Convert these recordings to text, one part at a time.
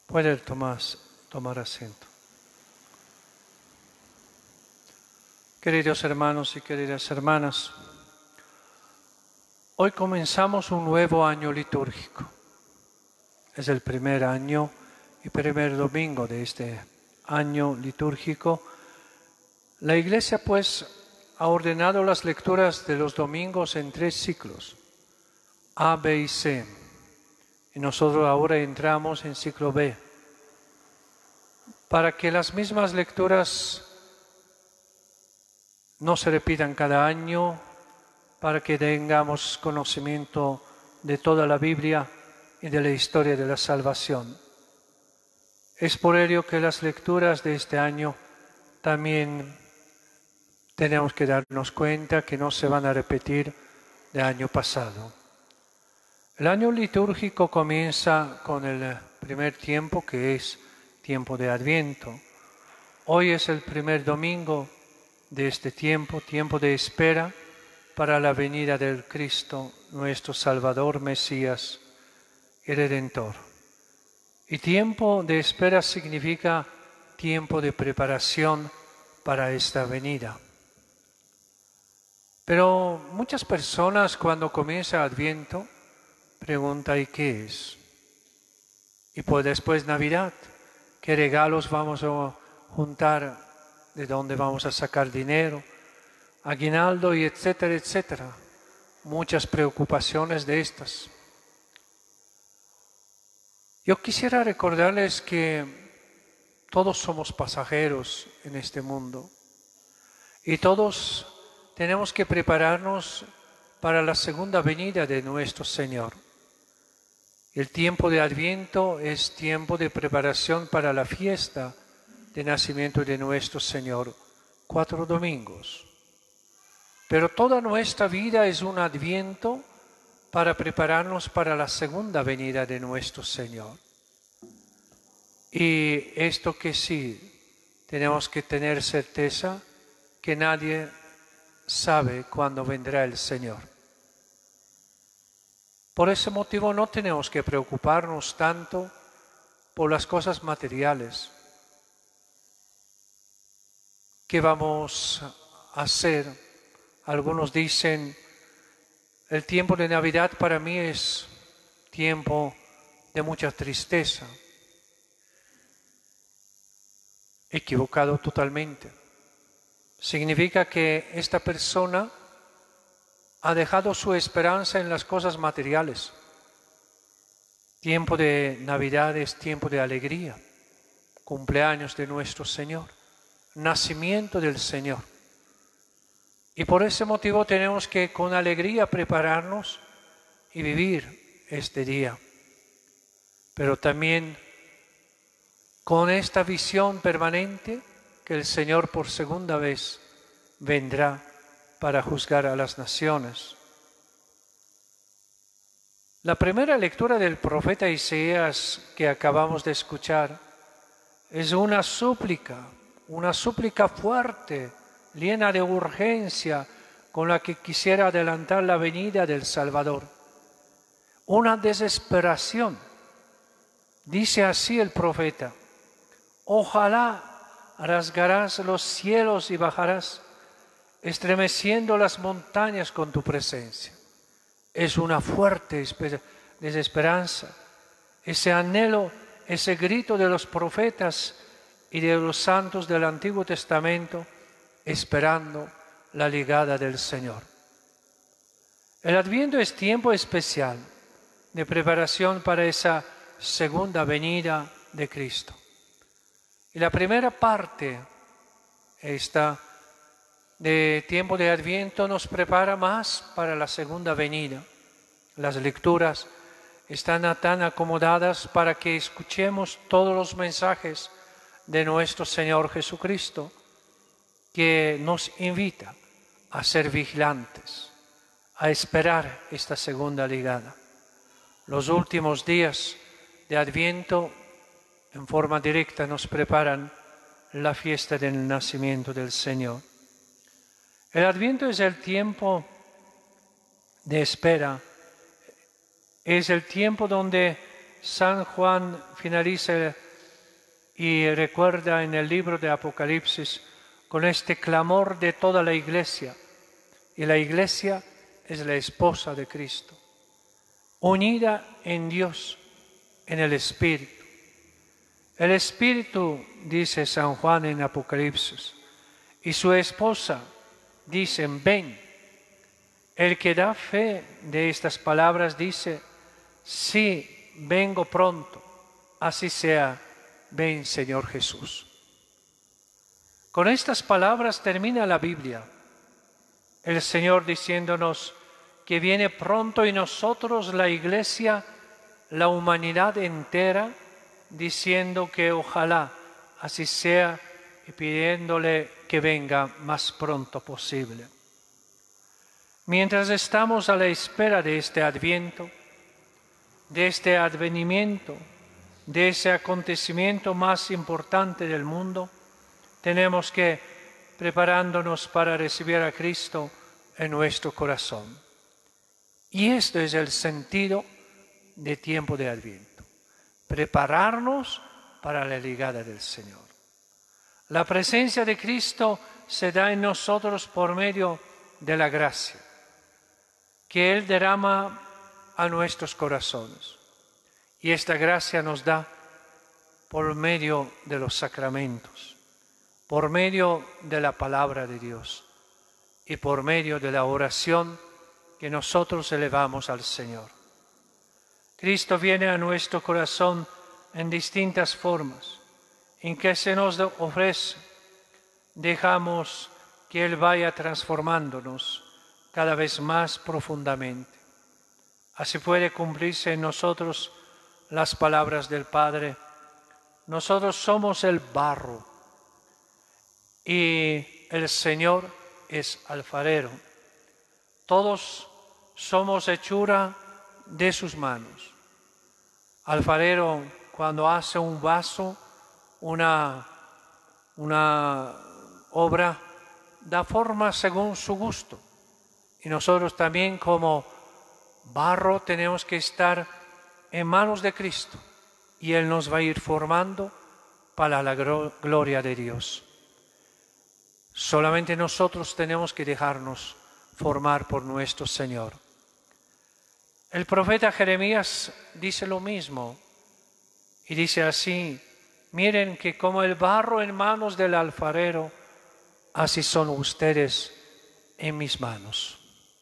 Puede tomar asiento. Queridos hermanos y queridas hermanas, hoy comenzamos un nuevo año litúrgico. Es el primer año y primer domingo de este año litúrgico. La Iglesia, pues, ha ordenado las lecturas de los domingos en 3 ciclos, A, B y C. Y nosotros ahora entramos en ciclo B, para que las mismas lecturas no se repitan cada año, para que tengamos conocimiento de toda la Biblia y de la historia de la salvación. Es por ello que las lecturas de este año también tenemos que darnos cuenta que no se van a repetir del año pasado. El año litúrgico comienza con el primer tiempo, que es tiempo de Adviento. Hoy es el primer domingo de este tiempo, tiempo de espera para la venida del Cristo, nuestro Salvador, Mesías y Redentor. Y tiempo de espera significa tiempo de preparación para esta venida. Pero muchas personas, cuando comienza Adviento, preguntan: ¿y qué es? Y pues después Navidad, ¿qué regalos vamos a juntar? ¿De dónde vamos a sacar dinero? Aguinaldo y etcétera, etcétera. Muchas preocupaciones de estas. Yo quisiera recordarles que todos somos pasajeros en este mundo y todos tenemos que prepararnos para la segunda venida de nuestro Señor. El tiempo de Adviento es tiempo de preparación para la fiesta de nacimiento de nuestro Señor, 4 domingos. Pero toda nuestra vida es un Adviento para prepararnos para la segunda venida de nuestro Señor. Y esto que sí, tenemos que tener certeza que nadie sabe cuándo vendrá el Señor. Por ese motivo no tenemos que preocuparnos tanto por las cosas materiales. ¿Qué vamos a hacer? Algunos dicen: el tiempo de Navidad para mí es tiempo de mucha tristeza. Equivocado totalmente. Significa que esta persona ha dejado su esperanza en las cosas materiales. Tiempo de Navidad es tiempo de alegría, cumpleaños de nuestro Señor, nacimiento del Señor. Y por ese motivo tenemos que con alegría prepararnos y vivir este día. Pero también con esta visión permanente que el Señor por segunda vez vendrá para juzgar a las naciones. La primera lectura del profeta Isaías que acabamos de escuchar es una súplica fuerte, llena de urgencia, con la que quisiera adelantar la venida del Salvador. Una desesperación. Dice así el profeta: ojalá rasgarás los cielos y bajarás, estremeciendo las montañas con tu presencia. Es una fuerte desesperanza, ese anhelo, ese grito de los profetas y de los santos del Antiguo Testamento, esperando la llegada del Señor. El Adviento es tiempo especial de preparación para esa segunda venida de Cristo. Y la primera parte, esta de tiempo de Adviento, nos prepara más para la segunda venida. Las lecturas están tan acomodadas para que escuchemos todos los mensajes de nuestro Señor Jesucristo, que nos invita a ser vigilantes, a esperar esta segunda llegada. Los últimos días de Adviento, en forma directa, nos preparan la fiesta del nacimiento del Señor. El Adviento es el tiempo de espera, es el tiempo donde San Juan finaliza y recuerda en el libro de Apocalipsis con este clamor de toda la iglesia. Y la iglesia es la esposa de Cristo, unida en Dios, en el Espíritu. El Espíritu, dice San Juan en Apocalipsis, y su esposa dicen, ven. El que da fe de estas palabras dice, sí, vengo pronto, así sea, ven Señor Jesús. Con estas palabras termina la Biblia. El Señor diciéndonos que viene pronto y nosotros, la Iglesia, la humanidad entera, diciendo que ojalá así sea y pidiéndole que venga más pronto posible. Mientras estamos a la espera de este adviento, de este advenimiento, de ese acontecimiento más importante del mundo, tenemos que preparándonos para recibir a Cristo en nuestro corazón. Y esto es el sentido de tiempo de Adviento. Prepararnos para la llegada del Señor. La presencia de Cristo se da en nosotros por medio de la gracia que Él derrama a nuestros corazones. Y esta gracia nos da por medio de los sacramentos, por medio de la palabra de Dios y por medio de la oración que nosotros elevamos al Señor. Cristo viene a nuestro corazón en distintas formas, en que se nos ofrece. Dejamos que Él vaya transformándonos cada vez más profundamente. Así puede cumplirse en nosotros las palabras del Padre. Nosotros somos el barro y el Señor es alfarero. Todos somos hechura de sus manos. Alfarero, cuando hace un vaso, una obra, da forma según su gusto. Y nosotros también como barro tenemos que estar en manos de Cristo y Él nos va a ir formando para la gloria de Dios. Solamente nosotros tenemos que dejarnos formar por nuestro Señor. El profeta Jeremías dice lo mismo y dice así, miren que como el barro en manos del alfarero, así son ustedes en mis manos.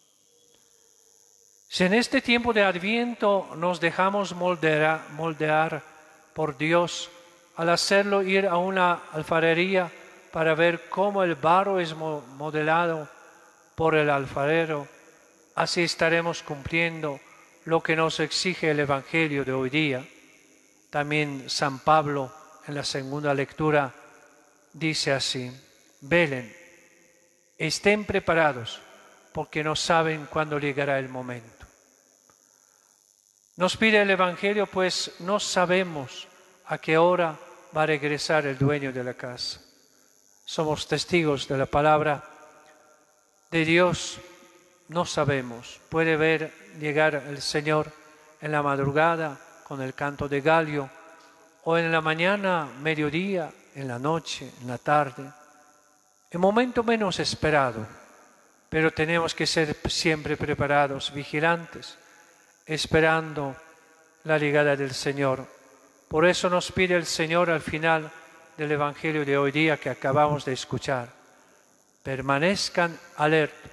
Si en este tiempo de Adviento nos dejamos moldear por Dios al hacerlo ir a una alfarería para ver cómo el barro es modelado por el alfarero, así estaremos cumpliendo lo que nos exige el Evangelio de hoy día. También San Pablo en la segunda lectura dice así, velen, estén preparados porque no saben cuándo llegará el momento. Nos pide el Evangelio, pues no sabemos a qué hora va a regresar el dueño de la casa. Somos testigos de la palabra de Dios, no sabemos. Puede ver llegar el Señor en la madrugada con el canto de gallo, o en la mañana, mediodía, en la noche, en la tarde. El momento menos esperado, pero tenemos que ser siempre preparados, vigilantes, esperando la llegada del Señor. Por eso nos pide el Señor al final del Evangelio de hoy día que acabamos de escuchar, permanezcan alertos.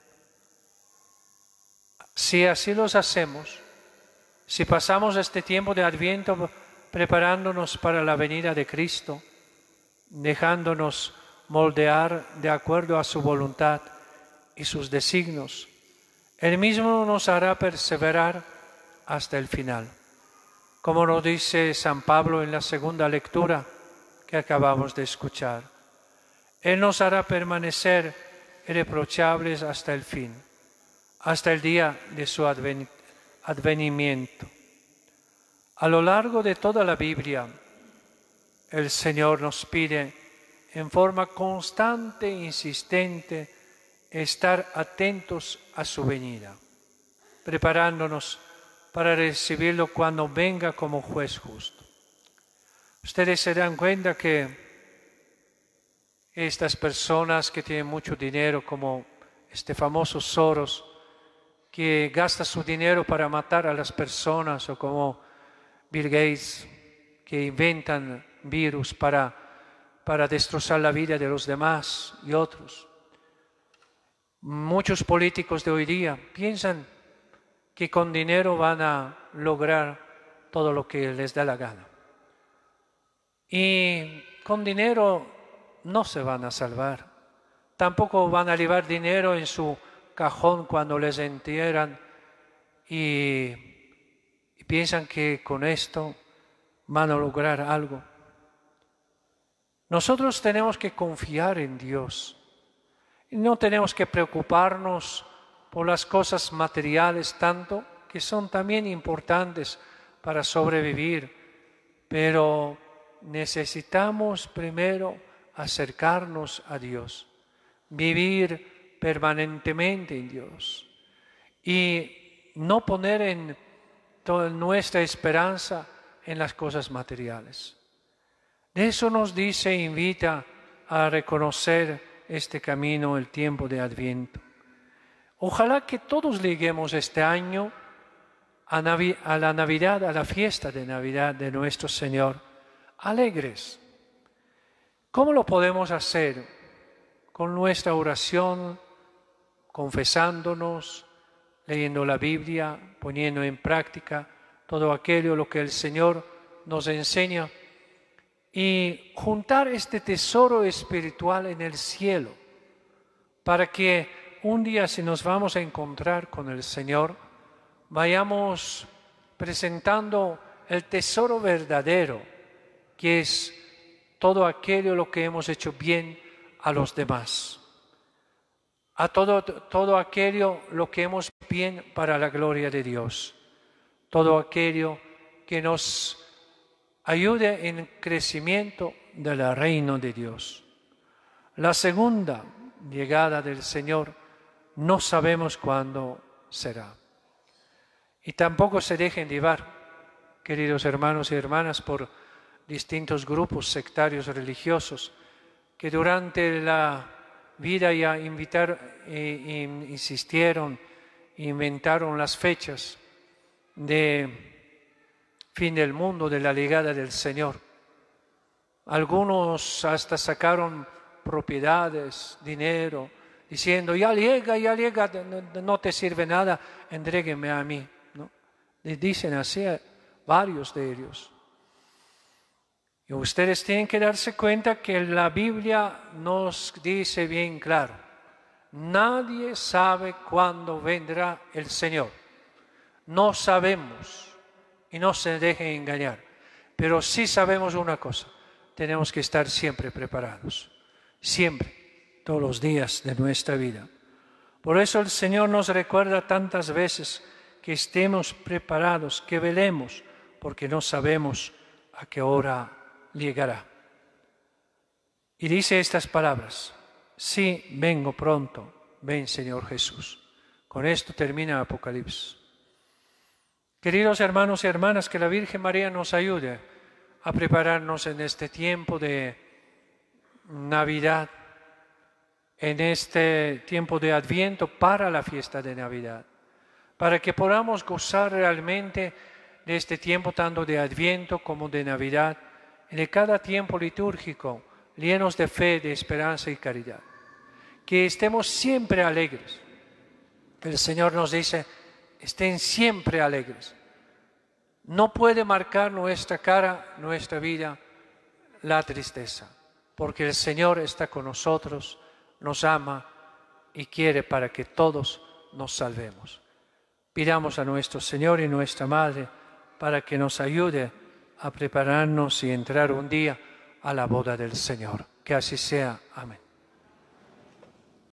Si así los hacemos, si pasamos este tiempo de Adviento preparándonos para la venida de Cristo, dejándonos moldear de acuerdo a su voluntad y sus designios, Él mismo nos hará perseverar hasta el final. Como nos dice San Pablo en la segunda lectura que acabamos de escuchar. Él nos hará permanecer irreprochables hasta el fin, hasta el día de su advenimiento. A lo largo de toda la Biblia, el Señor nos pide en forma constante e insistente estar atentos a su venida, preparándonos para recibirlo cuando venga como juez justo. Ustedes se dan cuenta que estas personas que tienen mucho dinero, como este famoso Soros, que gasta su dinero para matar a las personas, o como Bill Gates, que inventan virus para destrozar la vida de los demás y otros. Muchos políticos de hoy día piensan que con dinero van a lograr todo lo que les da la gana. Y con dinero no se van a salvar. Tampoco van a llevar dinero en su cajón cuando les entierran y piensan que con esto van a lograr algo. Nosotros tenemos que confiar en Dios. Y no tenemos que preocuparnos por las cosas materiales tanto, que son también importantes para sobrevivir, pero necesitamos primero acercarnos a Dios, vivir permanentemente en Dios y no poner en toda nuestra esperanza en las cosas materiales. De eso nos dice, invita a reconocer este camino, el tiempo de Adviento. Ojalá que todos lleguemos este año a la Navidad, a la fiesta de Navidad de nuestro Señor, alegres. ¿Cómo lo podemos hacer? Con nuestra oración, confesándonos, leyendo la Biblia, poniendo en práctica todo aquello lo que el Señor nos enseña y juntar este tesoro espiritual en el cielo para que un día, si nos vamos a encontrar con el Señor, vayamos presentando el tesoro verdadero, que es todo aquello lo que hemos hecho bien a los demás, a todo aquello lo que hemos hecho bien para la gloria de Dios, todo aquello que nos ayude en el crecimiento del reino de Dios. La segunda llegada del Señor no sabemos cuándo será. Y tampoco se dejen llevar, queridos hermanos y hermanas, por distintos grupos sectarios religiosos que durante la vida ya insistieron, inventaron las fechas de fin del mundo, de la llegada del Señor. Algunos hasta sacaron propiedades, dinero, diciendo, ya llega, no te sirve nada, entrégueme a mí, ¿no? Y dicen así varios de ellos. Y ustedes tienen que darse cuenta que la Biblia nos dice bien claro, nadie sabe cuándo vendrá el Señor. No sabemos y no se dejen engañar, pero sí sabemos una cosa, tenemos que estar siempre preparados, siempre, todos los días de nuestra vida. Por eso el Señor nos recuerda tantas veces que estemos preparados, que velemos, porque no sabemos a qué hora llegará. Y dice estas palabras, sí, vengo pronto, ven Señor Jesús. Con esto termina Apocalipsis. Queridos hermanos y hermanas, que la Virgen María nos ayude a prepararnos en este tiempo de Navidad, en este tiempo de Adviento para la fiesta de Navidad, para que podamos gozar realmente de este tiempo tanto de Adviento como de Navidad, y de cada tiempo litúrgico, llenos de fe, de esperanza y caridad. Que estemos siempre alegres. El Señor nos dice, estén siempre alegres. No puede marcar nuestra cara, nuestra vida, la tristeza, porque el Señor está con nosotros, nos ama y quiere para que todos nos salvemos. Pidamos a nuestro Señor y nuestra Madre para que nos ayude a prepararnos y entrar un día a la boda del Señor. Que así sea. Amén.